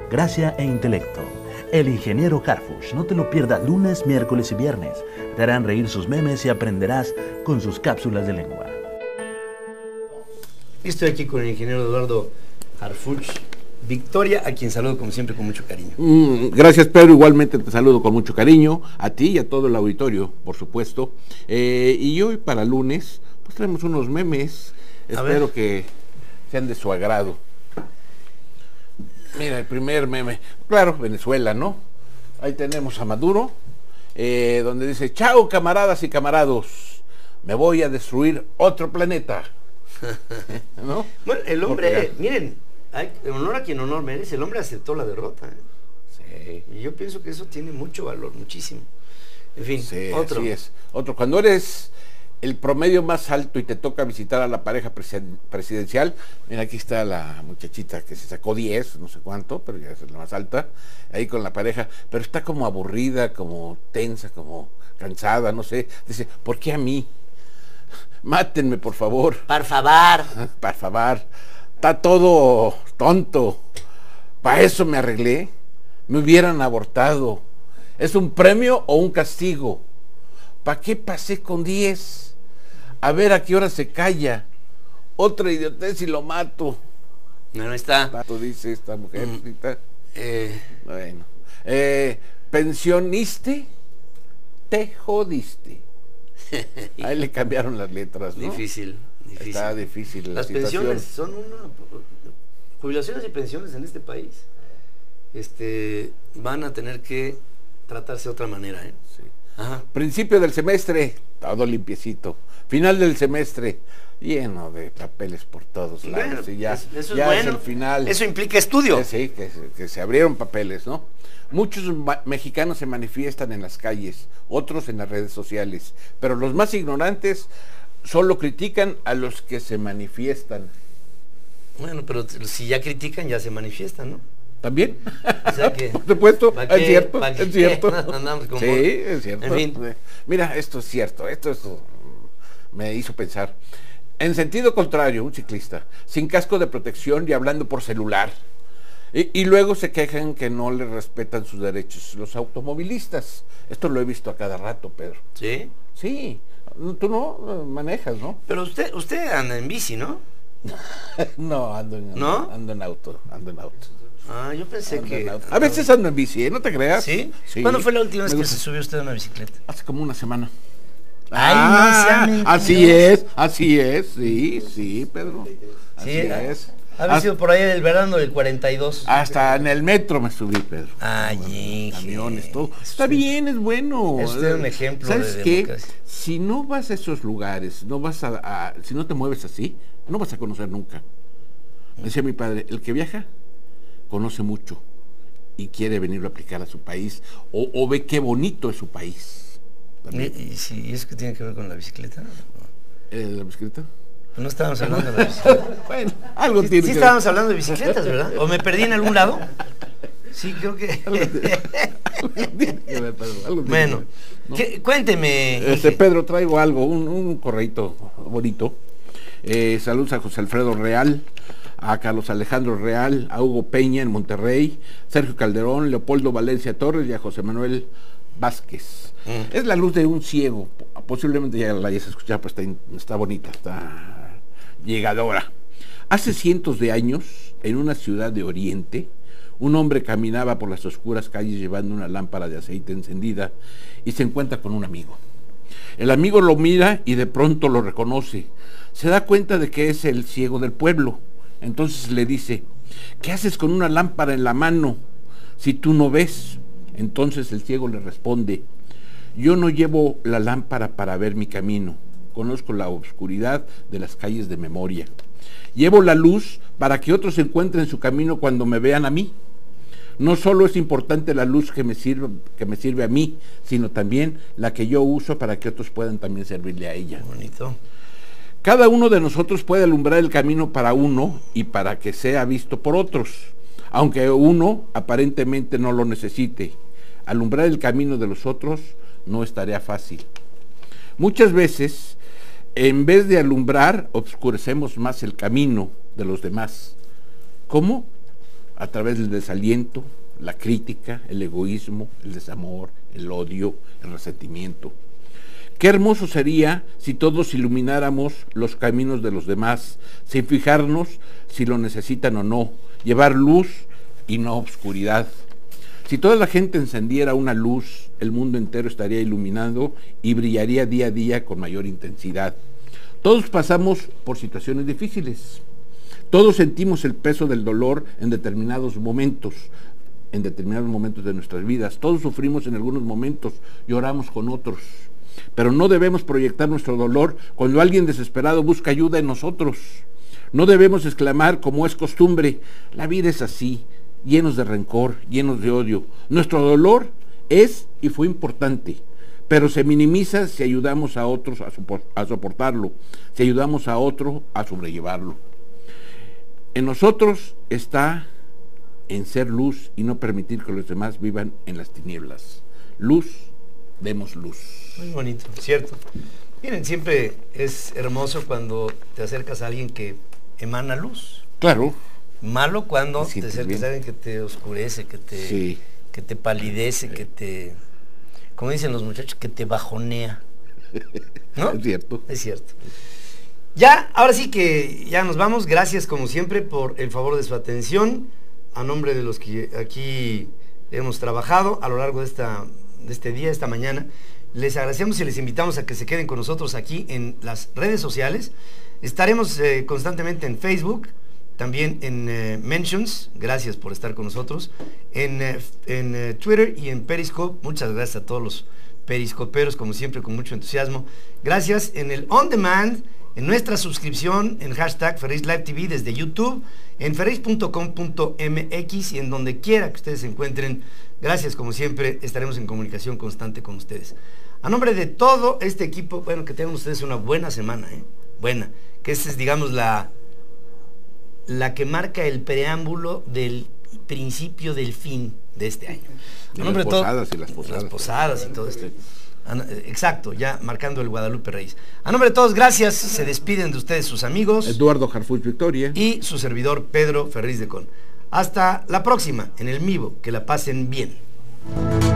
gracia e intelecto. El ingeniero Harfuch, no te lo pierdas lunes, miércoles y viernes. Te harán reír sus memes y aprenderás con sus cápsulas de lengua. Estoy aquí con el ingeniero Eduardo Harfuch Victoria, a quien saludo como siempre con mucho cariño. Gracias, Pedro, igualmente te saludo con mucho cariño, a ti y a todo el auditorio, por supuesto. Y hoy para lunes, pues traemos unos memes, espero que sean de su agrado. Mira, el primer meme, claro, Venezuela, ¿no? Ahí tenemos a Maduro, donde dice: chao camaradas y camarados, me voy a destruir otro planeta. ¿No? Bueno, el hombre, miren, honor a quien honor merece, el hombre aceptó la derrota. Sí. Y yo pienso que eso tiene mucho valor, muchísimo. En fin, sí, otro. Así es. Otro, cuando eres el promedio más alto y te toca visitar a la pareja presidencial, mira, aquí está la muchachita que se sacó 10, no sé cuánto, pero ya es la más alta, ahí con la pareja, pero está como aburrida, como tensa, como cansada, no sé, dice: ¿por qué a mí? Mátenme, por favor. Por favor. Por favor. Está todo tonto. Para eso me arreglé. Me hubieran abortado. ¿Es un premio o un castigo? ¿Para qué pasé con 10? A ver a qué hora se calla. Otra idiotez y lo mato. No está. Mato, dice esta mujer. Bueno. Pensioniste, te jodiste. Ahí le cambiaron las letras, ¿no? Difícil. Está difícil la situación. Pensiones son jubilaciones y pensiones en este país van a tener que tratarse de otra manera, ¿eh? Sí. Ajá. Principio del semestre, todo limpiecito. Final del semestre, lleno de papeles por todos lados. Bueno, y ya, eso ya es bueno. Es el final. Eso implica estudio. Sí, que se abrieron papeles, ¿no? Muchos mexicanos se manifiestan en las calles, otros en las redes sociales, pero los más ignorantes solo critican a los que se manifiestan. Bueno, pero si ya critican, ya se manifiestan, ¿no? ¿También? O sea que, por supuesto, es cierto, es cierto. Sí, es cierto. En fin. Mira, esto es cierto, me hizo pensar. En sentido contrario, un ciclista, sin casco de protección y hablando por celular. Y luego se quejan que no le respetan sus derechos los automovilistas. Esto lo he visto a cada rato, Pedro. ¿Sí? Sí. Tú no manejas, ¿no? Pero usted anda en bici, ¿no? No, ando en auto. Ah, yo pensé que... A veces ando en bici, ¿no te creas? ¿Sí? Sí. ¿Cuándo fue la última vez que se subió usted a una bicicleta? Hace como una semana. Ay, no sea mentiroso. así es, sí, Pedro. Así es. Ha sido por ahí el verano del 42. Hasta en el metro me subí, Pedro. Ay, camiones, todo. Está bien, es bueno. Es usted un ejemplo ¿Sabes de qué? democracia. Si no vas a esos lugares, no vas si no te mueves así, no vas a conocer nunca. Decía mi padre, el que viaja conoce mucho y quiere venirlo a aplicar a su país o ve qué bonito es su país. ¿Y eso qué tiene que ver con la bicicleta? ¿La bicicleta? No estábamos hablando de la bicicleta. Bueno, algo tiene que ver. Estábamos hablando de bicicletas, ¿verdad? ¿O me perdí en algún lado? Sí, creo que... Bueno, ¿no? Cuénteme. Pedro, traigo algo, un correíto bonito. Saludos a José Alfredo Real, a Carlos Alejandro Real, a Hugo Peña en Monterrey, Sergio Calderón, Leopoldo Valencia Torres y a José Manuel Vázquez. Es la luz de un ciego. Posiblemente ya la hayas escuchado, pero está bonita, está llegadora. Hace cientos de años, en una ciudad de Oriente, un hombre caminaba por las oscuras calles llevando una lámpara de aceite encendida y se encuentra con un amigo. El amigo lo mira y de pronto lo reconoce. Se da cuenta de que es el ciego del pueblo. Entonces le dice: ¿qué haces con una lámpara en la mano si tú no ves? Entonces el ciego le responde: yo no llevo la lámpara para ver mi camino. Conozco la oscuridad de las calles de memoria. Llevo la luz para que otros encuentren su camino cuando me vean a mí. No solo es importante la luz que me sirve a mí, sino también la que yo uso para que otros puedan también servirle a ella. Bonito. Cada uno de nosotros puede alumbrar el camino para uno y para que sea visto por otros, aunque uno aparentemente no lo necesite. Alumbrar el camino de los otros no es tarea fácil. Muchas veces, en vez de alumbrar, obscurecemos más el camino de los demás. ¿Cómo? a través del desaliento, la crítica, el egoísmo, el desamor, el odio, el resentimiento. Qué hermoso sería si todos ilumináramos los caminos de los demás, sin fijarnos si lo necesitan o no, llevar luz y no obscuridad. Si toda la gente encendiera una luz, el mundo entero estaría iluminado y brillaría día a día con mayor intensidad. Todos pasamos por situaciones difíciles. Todos sentimos el peso del dolor en determinados momentos de nuestras vidas. Todos sufrimos en algunos momentos, lloramos con otros. Pero no debemos proyectar nuestro dolor cuando alguien desesperado busca ayuda en nosotros. No debemos exclamar como es costumbre, la vida es así, llenos de rencor, llenos de odio. Nuestro dolor es y fue importante, pero se minimiza si ayudamos a otros a soportarlo, si ayudamos a otro a sobrellevarlo. En nosotros está en ser luz y no permitir que los demás vivan en las tinieblas. Luz, demos luz. Muy bonito, cierto. Miren, siempre es hermoso cuando te acercas a alguien que emana luz. Claro. Malo cuando te acercas bien a alguien que te oscurece, que te palidece, que te, como dicen los muchachos, que te bajonea. ¿No? Es cierto. Es cierto. Ya, ahora sí que ya nos vamos. Gracias como siempre por el favor de su atención. A nombre de los que aquí hemos trabajado a lo largo de este día, esta mañana, les agradecemos y les invitamos a que se queden con nosotros aquí en las redes sociales. Estaremos constantemente en Facebook, también en Mentions, gracias por estar con nosotros, en Twitter y en Periscope. Muchas gracias a todos los periscoperos, como siempre, con mucho entusiasmo. Gracias en el On Demand, en nuestra suscripción, en hashtag Ferreis Live TV desde YouTube, en ferreis.com.mx y en donde quiera que ustedes se encuentren. Gracias, como siempre, estaremos en comunicación constante con ustedes. A nombre de todo este equipo, bueno, que tengan ustedes una buena semana, buena, que esta es, digamos, la que marca el preámbulo del principio del fin de este año. A nombre de todos, las posadas y todo esto. Exacto, ya marcando el Guadalupe Reyes. A nombre de todos, gracias. Se despiden de ustedes sus amigos Eduardo Harfuch Victoria y su servidor Pedro Ferriz de Con. Hasta la próxima en el Mivo. Que la pasen bien.